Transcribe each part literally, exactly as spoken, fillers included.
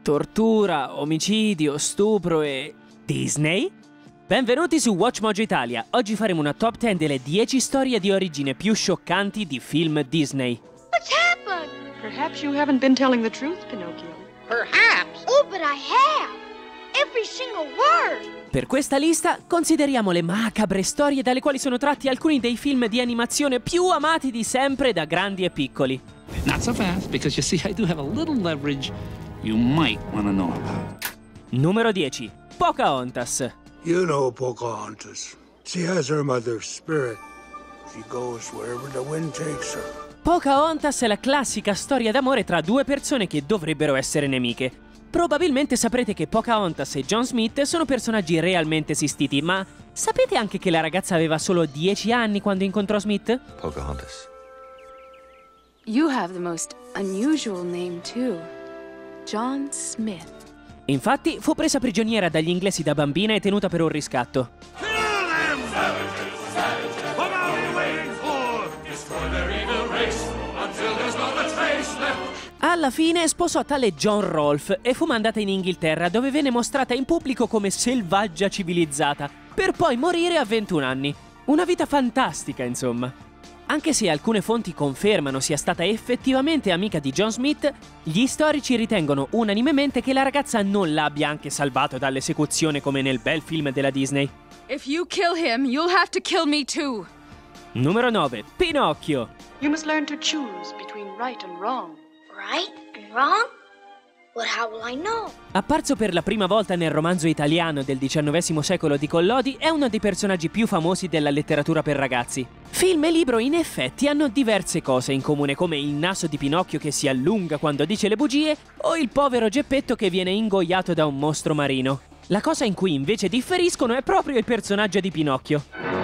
tortura, omicidio, stupro e... Disney? Benvenuti su WatchMojo Italia. Oggi faremo una top dieci delle dieci storie di origine più scioccanti di film Disney. What's happened? Perhaps you haven't been telling the truth, Pinocchio. Perhaps. Oh, but I have. Every single word. Per questa lista consideriamo le macabre storie dalle quali sono tratti alcuni dei film di animazione più amati di sempre da grandi e piccoli. Not so fast, because you see I do have a little leverage you might want to know about. Numero dieci. Pocahontas. You know Pocahontas. She has her mother's spirit. She goes wherever the wind takes her. Pocahontas è la classica storia d'amore tra due persone che dovrebbero essere nemiche. Probabilmente saprete che Pocahontas e John Smith sono personaggi realmente esistiti, ma sapete anche che la ragazza aveva solo dieci anni quando incontrò Smith? Pocahontas. You have the most unusual name too. John Smith. Infatti fu presa prigioniera dagli inglesi da bambina e tenuta per un riscatto. Alla fine sposò tale John Rolfe e fu mandata in Inghilterra, dove venne mostrata in pubblico come selvaggia civilizzata, per poi morire a ventuno anni. Una vita fantastica, insomma. Anche se alcune fonti confermano sia stata effettivamente amica di John Smith, gli storici ritengono unanimemente che la ragazza non l'abbia anche salvato dall'esecuzione come nel bel film della Disney. If you kill him, you'll have to kill me too. Numero nove. Pinocchio. You must learn to choose between right and wrong. Right and wrong? But how will I know? Apparso per la prima volta nel romanzo italiano del diciannovesimo secolo di Collodi, è uno dei personaggi più famosi della letteratura per ragazzi. Film e libro in effetti hanno diverse cose in comune, come il naso di Pinocchio che si allunga quando dice le bugie o il povero Geppetto che viene ingoiato da un mostro marino. La cosa in cui invece differiscono è proprio il personaggio di Pinocchio.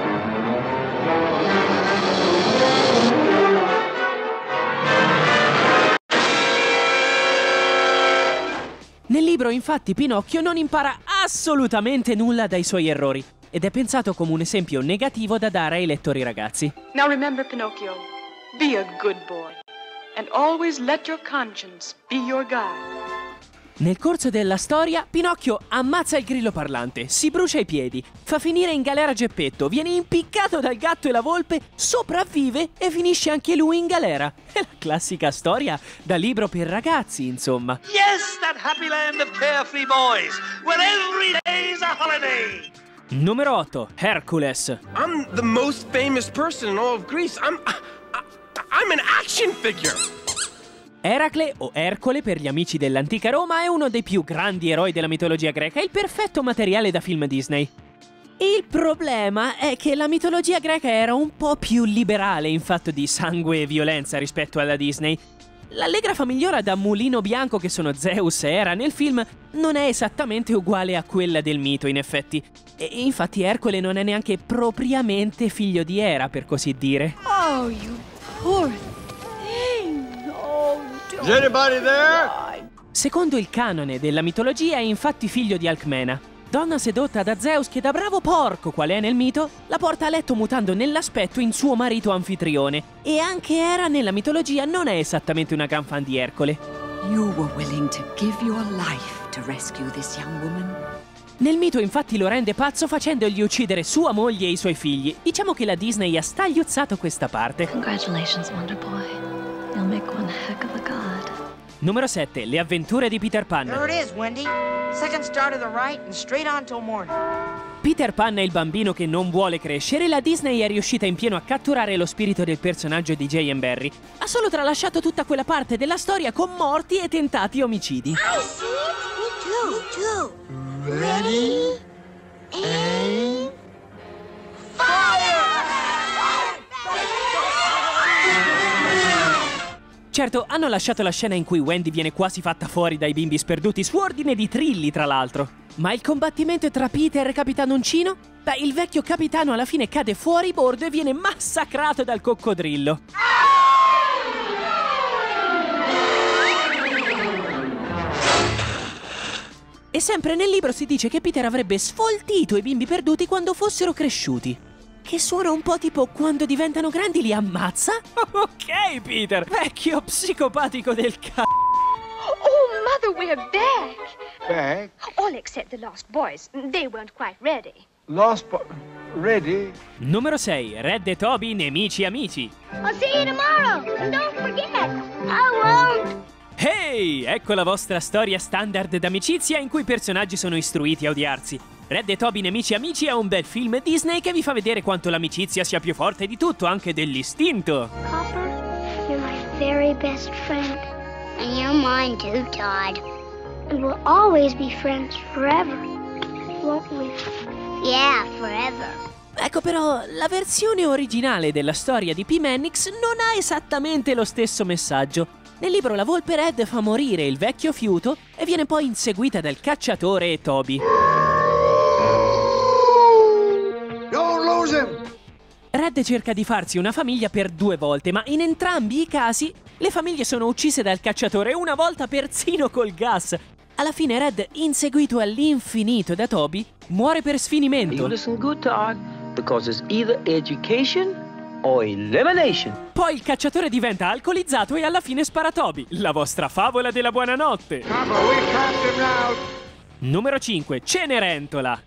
Nel libro, infatti, Pinocchio non impara assolutamente nulla dai suoi errori ed è pensato come un esempio negativo da dare ai lettori ragazzi. Now remember, Pinocchio, be a good boy and always let your conscience be your guide. Nel corso della storia, Pinocchio ammazza il grillo parlante, si brucia i piedi, fa finire in galera Geppetto, viene impiccato dal gatto e la volpe, sopravvive e finisce anche lui in galera. È la classica storia da libro per ragazzi, insomma. Yes, that happy land of carefree boys, where every day's a holiday. Numero otto. Hercules. I'm the most famous person in all of Greece. I'm, I, I'm an action figure. Eracle, o Ercole per gli amici dell'antica Roma, è uno dei più grandi eroi della mitologia greca e il perfetto materiale da film Disney. Il problema è che la mitologia greca era un po' più liberale in fatto di sangue e violenza rispetto alla Disney. L'allegra famigliora da mulino bianco che sono Zeus e Hera nel film non è esattamente uguale a quella del mito, in effetti. E infatti Ercole non è neanche propriamente figlio di Hera, per così dire. Oh, you poor thing. Oh, Is anybody there? Secondo il canone della mitologia è infatti figlio di Alcmena, donna sedotta da Zeus che da bravo porco qual è nel mito, la porta a letto mutando nell'aspetto in suo marito anfitrione. E anche Hera nella mitologia non è esattamente una gran fan di Ercole. You were willing to give your life to rescue this young woman. Nel mito infatti lo rende pazzo facendogli uccidere sua moglie e i suoi figli. Diciamo che la Disney ha stagliuzzato questa parte. Congratulations, Wonder Boy. You'll make one heck of a god. Numero sette. Le avventure di Peter Pan. There it is, Wendy. Second star to the right and straight on till morning. Peter Pan è il bambino che non vuole crescere e la Disney è riuscita in pieno a catturare lo spirito del personaggio di J M Barrie. Ha solo tralasciato tutta quella parte della storia con morti e tentati omicidi. I see. Me too, too. Ready? Aim. Certo, hanno lasciato la scena in cui Wendy viene quasi fatta fuori dai bimbi sperduti su ordine di Trilli, tra l'altro. Ma il combattimento tra Peter e Capitano Uncino? Beh, il vecchio capitano alla fine cade fuori bordo e viene massacrato dal coccodrillo. E sempre nel libro si dice che Peter avrebbe sfoltito i bimbi perduti quando fossero cresciuti. Che suona un po' tipo quando diventano grandi li ammazza? Ok, Peter, vecchio psicopatico del c***o. Oh, Father, we're back. Back? All except the Lost Boys. They weren't quite ready. Lost Boy. Ready? Numero sei. Red e Toby, nemici amici. I'll see you tomorrow. And don't forget, I won't. Hey! Ecco la vostra storia standard d'amicizia in cui i personaggi sono istruiti a odiarsi. Red e Toby, nemici amici è un bel film Disney che vi fa vedere quanto l'amicizia sia più forte di tutto, anche dell'istinto. Copper, you're my very best friend. And you're mine too, Todd. And we'll always be friends forever, won't we? Yeah, forever. Ecco però, la versione originale della storia di P. Mannix non ha esattamente lo stesso messaggio. Nel libro la volpe Red fa morire il vecchio fiuto e viene poi inseguita dal cacciatore Toby. Don't lose him! Red cerca di farsi una famiglia per due volte, ma in entrambi i casi le famiglie sono uccise dal cacciatore, una volta persino col gas. Alla fine Red, inseguito all'infinito da Toby, muore per sfinimento. You listen good, Todd, because it's either education or elimination. Poi il cacciatore diventa alcolizzato e alla fine spara Toby. La vostra favola della buonanotte. Papa, we trapped him now. Numero cinque. Cenerentola.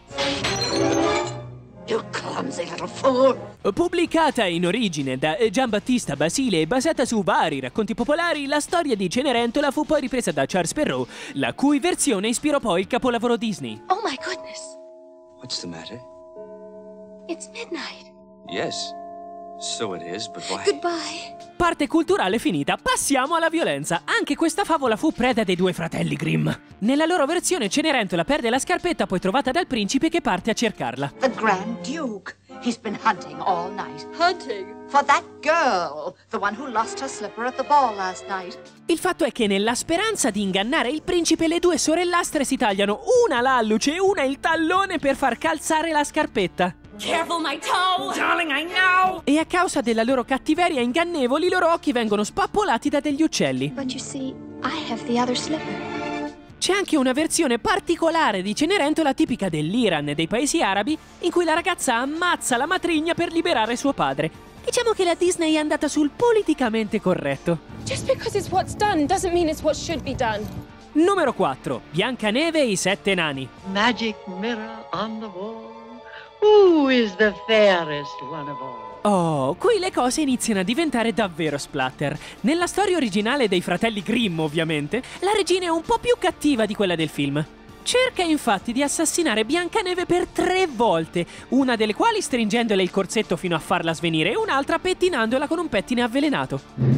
You clumsy little fool. Pubblicata in origine da Giambattista Basile e basata su vari racconti popolari, la storia di Cenerentola fu poi ripresa da Charles Perrault, la cui versione ispirò poi il capolavoro Disney. Oh my goodness. What's the matter? It's midnight. Yes, so it is, but why? Goodbye. Parte culturale finita, passiamo alla violenza. Anche questa favola fu preda dei due fratelli Grimm. Nella loro versione Cenerentola perde la scarpetta poi trovata dal principe che parte a cercarla. The Grand Duke. He's been hunting all night. Hunting? For that girl. The one who lost her slipper at the ball last night. Il fatto è che nella speranza di ingannare il principe le due sorellastre si tagliano una l'alluce e una il tallone per far calzare la scarpetta. Careful my toe! Darling, I know! E a causa della loro cattiveria ingannevoli, i loro occhi vengono spappolati da degli uccelli. But you see, I have the other slipper. C'è anche una versione particolare di Cenerentola tipica dell'Iran e dei paesi arabi, in cui la ragazza ammazza la matrigna per liberare suo padre. Diciamo che la Disney è andata sul politicamente corretto. Just because it's what's done doesn't mean it's what should be done. Numero quattro. Biancaneve e i sette nani. Magic mirror on the wall. Who is the fairest one of all? Oh, qui le cose iniziano a diventare davvero splatter. Nella storia originale dei fratelli Grimm, ovviamente, la regina è un po' più cattiva di quella del film. Cerca infatti di assassinare Biancaneve per tre volte, una delle quali stringendole il corsetto fino a farla svenire e un'altra pettinandola con un pettine avvelenato.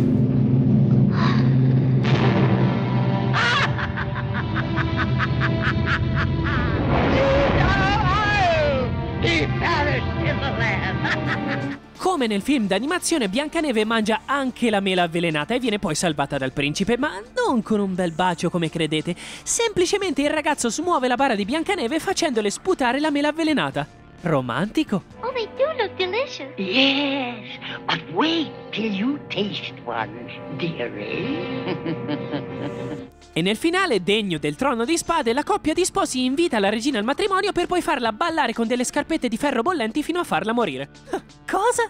Come nel film d'animazione, Biancaneve mangia anche la mela avvelenata e viene poi salvata dal principe, ma non con un bel bacio come credete. Semplicemente il ragazzo smuove la bara di Biancaneve facendole sputare la mela avvelenata. Romantico? Oh, they do look delicious. Yes, but wait till you taste one, dearie. E nel finale, degno del Trono di Spade, la coppia di sposi invita la regina al matrimonio per poi farla ballare con delle scarpette di ferro bollenti fino a farla morire. Cosa?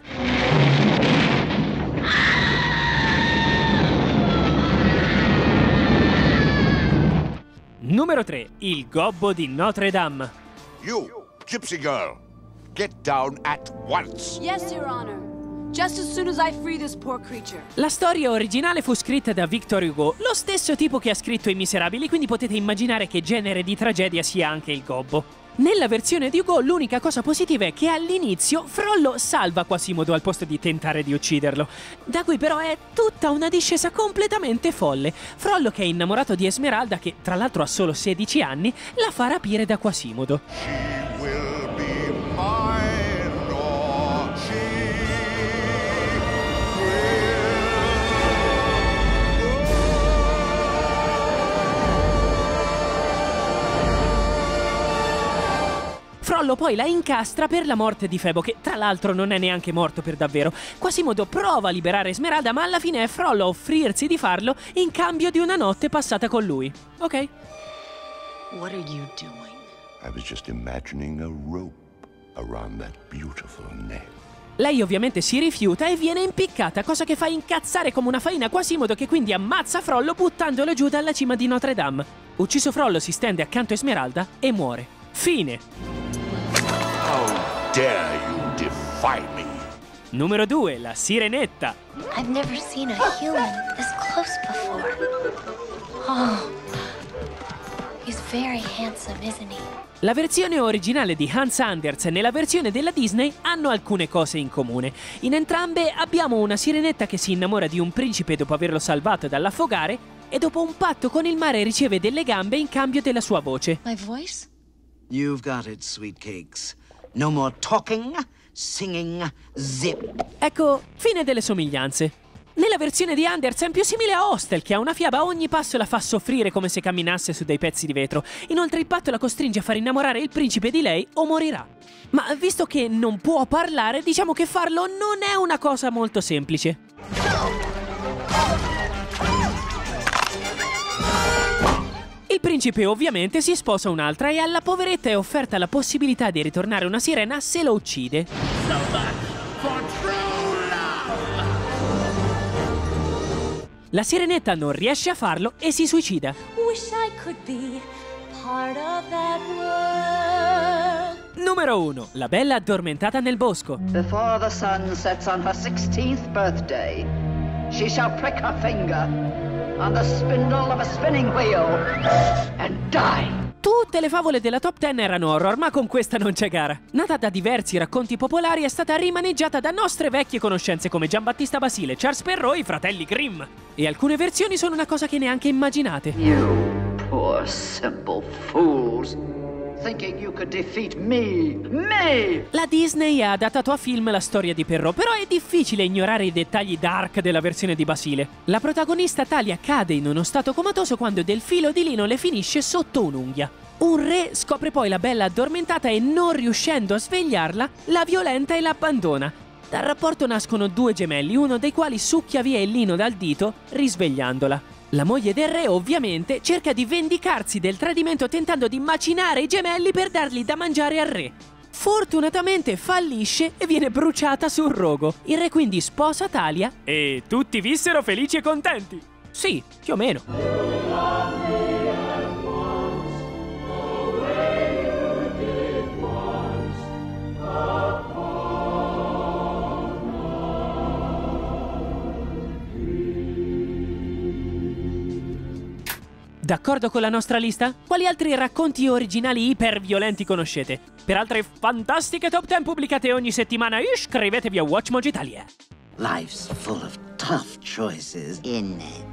Numero tre. Il gobbo di Notre Dame. You, Gypsy Girl, get down at once. Yes, Your Honor. Just as soon as I free this poor creature. La storia originale fu scritta da Victor Hugo, lo stesso tipo che ha scritto I Miserabili, quindi potete immaginare che genere di tragedia sia anche il gobbo. Nella versione di Hugo l'unica cosa positiva è che all'inizio Frollo salva Quasimodo al posto di tentare di ucciderlo. Da qui però è tutta una discesa completamente folle. Frollo, che è innamorato di Esmeralda, che tra l'altro ha solo sedici anni, la fa rapire da Quasimodo. She will be mine, or she Frollo poi la incastra per la morte di Febo, che tra l'altro non è neanche morto per davvero. Quasimodo prova a liberare Esmeralda, ma alla fine è Frollo a offrirsi di farlo in cambio di una notte passata con lui. Ok? What are you doing? I was just imagining a rope around that beautiful neck. Lei ovviamente si rifiuta e viene impiccata, cosa che fa incazzare come una faina Quasimodo, che quindi ammazza Frollo buttandolo giù dalla cima di Notre Dame. Ucciso Frollo si stende accanto a Esmeralda e muore. Fine. How dare you defy me? Numero due, la Sirenetta. I've never seen a human this close before. Oh, he's very handsome, isn't he? La versione originale di Hans Andersen e la versione della Disney hanno alcune cose in comune. In entrambe abbiamo una sirenetta che si innamora di un principe dopo averlo salvato dall'affogare e dopo un patto con il mare riceve delle gambe in cambio della sua voce. My voice? You've got it, sweet cakes. No more talking, singing, zip. Ecco, fine delle somiglianze. Nella versione di Andersen più simile a Hostel, che a una fiaba a ogni passo la fa soffrire come se camminasse su dei pezzi di vetro. Inoltre il patto la costringe a far innamorare il principe di lei o morirà. Ma visto che non può parlare, diciamo che farlo non è una cosa molto semplice. Il principe ovviamente si sposa un'altra e alla poveretta è offerta la possibilità di ritornare una sirena se lo uccide. La sirenetta non riesce a farlo e si suicida. Wish I could be part of that world. Numero uno. La bella addormentata nel bosco. Before the sun sets on her sixteenth birthday, she shall prick her finger on the spindle of a spinning wheel and die. Tutte le favole della top dieci erano horror, ma con questa non c'è gara. Nata da diversi racconti popolari, è stata rimaneggiata da nostre vecchie conoscenze come Giambattista Basile, Charles Perrault e i fratelli Grimm. E alcune versioni sono una cosa che neanche immaginate. You poor simple fools, thinking you could defeat me, me! La Disney ha adattato a film la storia di Perrault, però è difficile ignorare i dettagli dark della versione di Basile. La protagonista Talia cade in uno stato comatoso quando del filo di lino le finisce sotto un'unghia. Un re scopre poi la bella addormentata e, non riuscendo a svegliarla, la violenta e l'abbandona. Dal rapporto nascono due gemelli, uno dei quali succhia via il lino dal dito, risvegliandola. La moglie del re, ovviamente, cerca di vendicarsi del tradimento tentando di macinare i gemelli per dargli da mangiare al re. Fortunatamente fallisce e viene bruciata sul rogo. Il re quindi sposa Talia e tutti vissero felici e contenti. Sì, più o meno. D'accordo con la nostra lista? Quali altri racconti originali iperviolenti conoscete? Per altre fantastiche top dieci pubblicate ogni settimana, iscrivetevi a WatchMojo Italia. Life's full of tough choices, isn't it?